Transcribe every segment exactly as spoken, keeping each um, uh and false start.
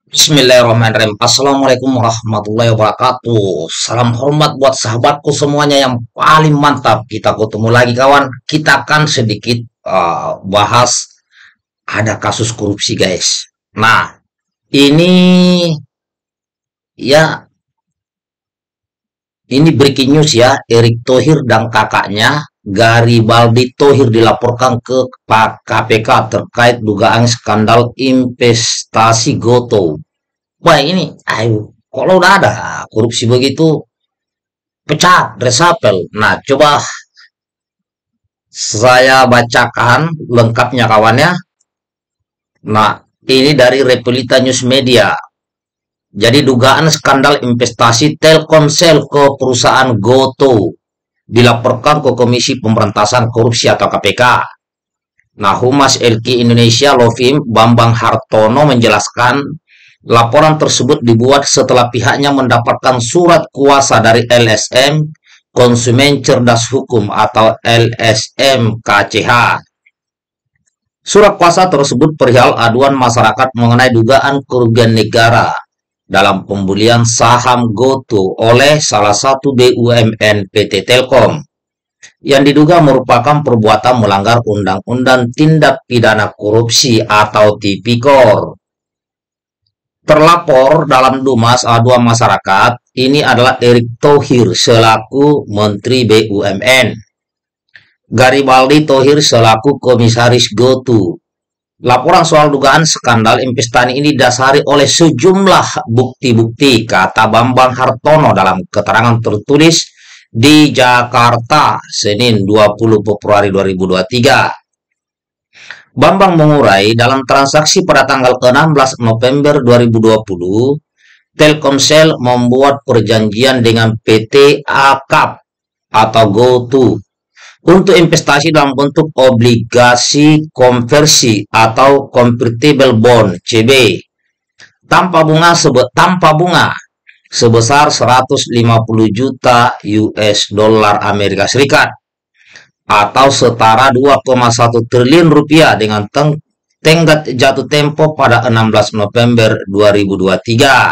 Bismillahirrahmanirrahim. Assalamualaikum warahmatullahi wabarakatuh. Salam hormat buat sahabatku semuanya yang paling mantap. Kita ketemu lagi kawan. Kita akan sedikit uh, bahas ada kasus korupsi guys. Nah, ini ya ini breaking news ya. Erick Thohir dan kakaknya Garibaldi Thohir dilaporkan ke K P K terkait dugaan skandal investasi Goto. Wah ini, ayo, kalau udah ada korupsi begitu, pecat, resapel. Nah, coba saya bacakan lengkapnya kawannya. Nah, ini dari Repelita News Media. Jadi dugaan skandal investasi Telkomsel ke perusahaan Goto dilaporkan ke Komisi Pemberantasan Korupsi atau K P K. Nah, Humas L K Indonesia Lovim Bambang Hartono menjelaskan laporan tersebut dibuat setelah pihaknya mendapatkan surat kuasa dari L S M Konsumen Cerdas Hukum atau L S M K C H. Surat kuasa tersebut perihal aduan masyarakat mengenai dugaan kerugian negara dalam pembelian saham Goto oleh salah satu B U M N P T Telkom yang diduga merupakan perbuatan melanggar Undang-Undang Tindak Pidana Korupsi atau Tipikor. Terlapor dalam Dumas Aduan Masyarakat ini adalah Erick Thohir selaku Menteri B U M N, Garibaldi Thohir selaku Komisaris Goto. Laporan soal dugaan skandal investasi ini didasari oleh sejumlah bukti-bukti, kata Bambang Hartono dalam keterangan tertulis di Jakarta, Senin dua puluh Februari dua ribu dua puluh tiga. Bambang mengurai dalam transaksi pada tanggal enam belas November dua ribu dua puluh, Telkomsel membuat perjanjian dengan P T A K A P atau Goto untuk investasi dalam bentuk obligasi konversi atau convertible bond C B tanpa bunga sebe tanpa bunga sebesar seratus lima puluh juta U S dollar Amerika Serikat atau setara dua koma satu triliun rupiah dengan teng tenggat jatuh tempo pada enam belas November dua ribu dua puluh tiga.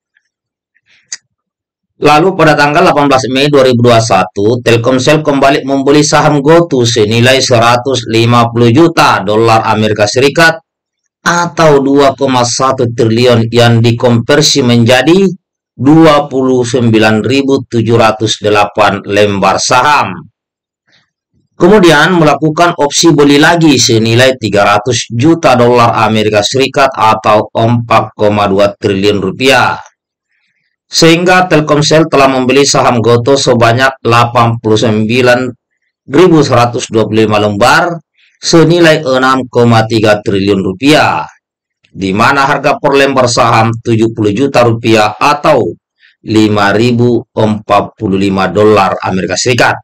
Lalu pada tanggal delapan belas Mei dua ribu dua puluh satu, Telkomsel kembali membeli saham Goto senilai seratus lima puluh juta dolar Amerika Serikat atau dua koma satu triliun yang dikonversi menjadi dua puluh sembilan ribu tujuh ratus delapan lembar saham. Kemudian melakukan opsi beli lagi senilai tiga ratus juta dolar Amerika Serikat atau empat koma dua triliun rupiah. Sehingga Telkomsel telah membeli saham Goto sebanyak delapan puluh sembilan ribu seratus dua puluh lima lembar senilai enam koma tiga triliun rupiah, di mana harga per lembar saham tujuh puluh juta rupiah atau lima ribu empat puluh lima dolar Amerika Serikat.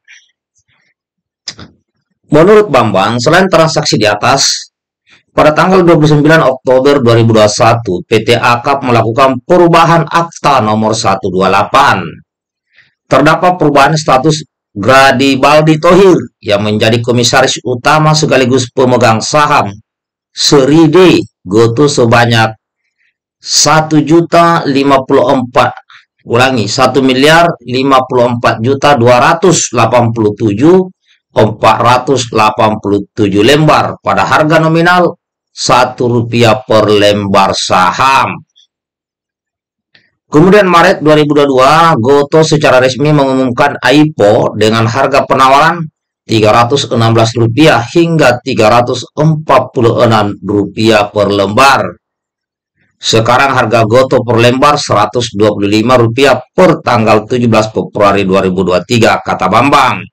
Menurut Bambang, selain transaksi di atas, pada tanggal dua puluh sembilan Oktober dua ribu dua puluh satu, P T A K A P melakukan perubahan akta nomor seratus dua puluh delapan. Terdapat perubahan status Garibaldi Thohir yang menjadi komisaris utama sekaligus pemegang saham seri D Goto sebanyak satu juta lima puluh empat ulangi satu miliar lima puluh empat juta dua ratus delapan puluh tujuh ribu empat ratus delapan puluh tujuh lembar pada harga nominal satu rupiah per lembar saham. Kemudian Maret dua ribu dua puluh dua, Goto secara resmi mengumumkan I P O dengan harga penawaran tiga ratus enam belas rupiah hingga tiga ratus empat puluh enam rupiah per lembar. Sekarang harga Goto per lembar seratus dua puluh lima rupiah per tanggal tujuh belas Februari dua ribu dua puluh tiga, kata Bambang.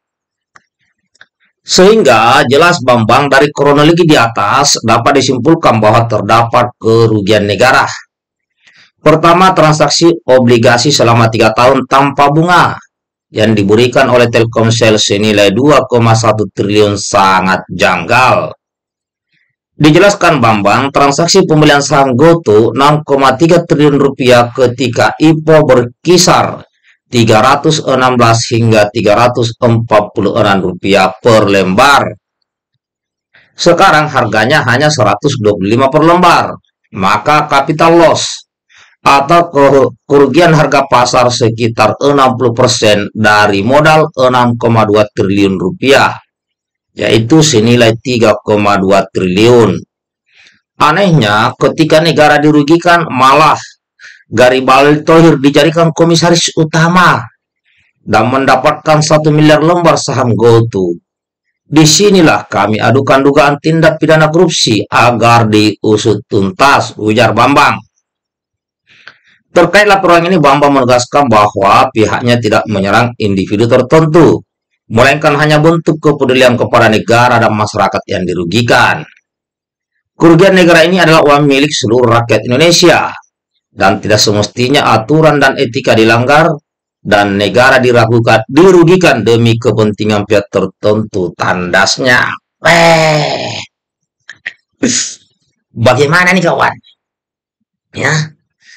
Sehingga jelas Bambang dari kronologi di atas dapat disimpulkan bahwa terdapat kerugian negara. Pertama, transaksi obligasi selama tiga tahun tanpa bunga yang diberikan oleh Telkomsel senilai dua koma satu triliun sangat janggal. Dijelaskan Bambang, transaksi pembelian saham Goto enam koma tiga triliun rupiah ketika I P O berkisar tiga ratus enam belas hingga tiga ratus empat puluh enam rupiah per lembar. Sekarang harganya hanya seratus dua puluh lima per lembar, maka capital loss atau kerugian harga pasar sekitar enam puluh persen dari modal enam koma dua triliun rupiah, yaitu senilai tiga koma dua triliun. Anehnya, ketika negara dirugikan, malah Garibaldi Thohir dijadikan komisaris utama dan mendapatkan satu miliar lembar saham GoTo. Disinilah kami adukan dugaan tindak pidana korupsi agar diusut tuntas, ujar Bambang. Terkait laporan ini, Bambang menegaskan bahwa pihaknya tidak menyerang individu tertentu, melainkan hanya bentuk kepedulian kepada negara dan masyarakat yang dirugikan. Kerugian negara ini adalah uang milik seluruh rakyat Indonesia, dan tidak semestinya aturan dan etika dilanggar, dan negara diragukan, dirugikan demi kepentingan pihak tertentu, tandasnya. Eh, bagaimana nih kawan? Ya,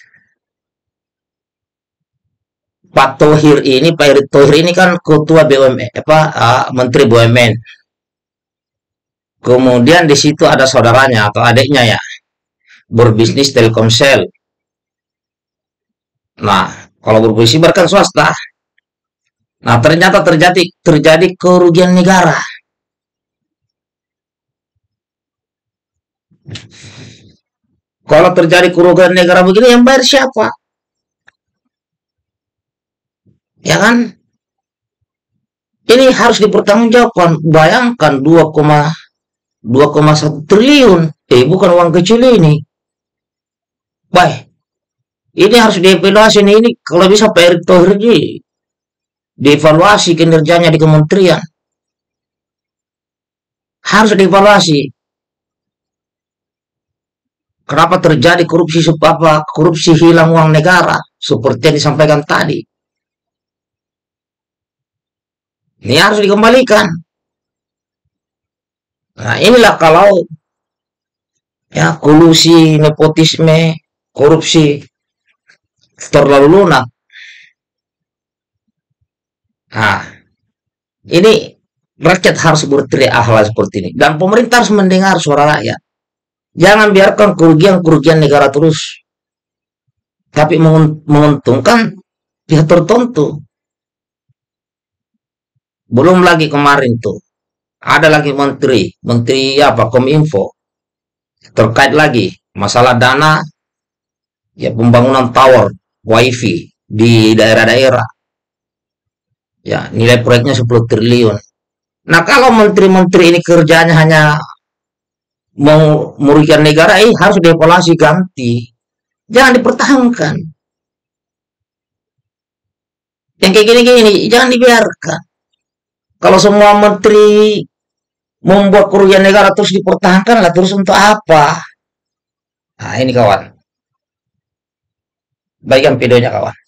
Pak Thohir ini, Pak Erick Thohir ini kan ketua B U M N, apa, uh, Menteri B U M N. Kemudian di situ ada saudaranya atau adiknya ya, berbisnis Telkomsel. Nah, kalau berbisnis kan swasta. Nah, ternyata terjadi terjadi kerugian negara. Kalau terjadi kerugian negara begini, yang bayar siapa? Ya kan? Ini harus dipertanggungjawabkan. Bayangkan dua koma satu triliun. Eh, bukan uang kecil ini. Baik. Ini harus dievaluasi nih. Ini kalau bisa Pak Erick Thohir ini dievaluasi kinerjanya di kementerian. Harus dievaluasi. Kenapa terjadi korupsi apa? Korupsi hilang uang negara seperti yang disampaikan tadi. Ini harus dikembalikan. Nah, inilah kalau ya kolusi, nepotisme, korupsi terlalu lunak. Nah, ini rakyat harus berteriak hal seperti ini. Dan pemerintah harus mendengar suara rakyat. Jangan biarkan kerugian-kerugian negara terus. Tapi menguntungkan pihak tertentu. Belum lagi kemarin tuh. Ada lagi menteri. Menteri apa? Kominfo. Terkait lagi masalah dana ya pembangunan tower wifi di daerah-daerah. Ya, nilai proyeknya sepuluh triliun. Nah, kalau menteri-menteri ini kerjanya hanya mau merugikan negara, eh harus dievaluasi, ganti. Jangan dipertahankan. Yang kayak gini-gini, jangan dibiarkan. Kalau semua menteri membuat kerugian negara terus dipertahankan, lah terus untuk apa? Nah, ini kawan. Baikkan videonya kawan.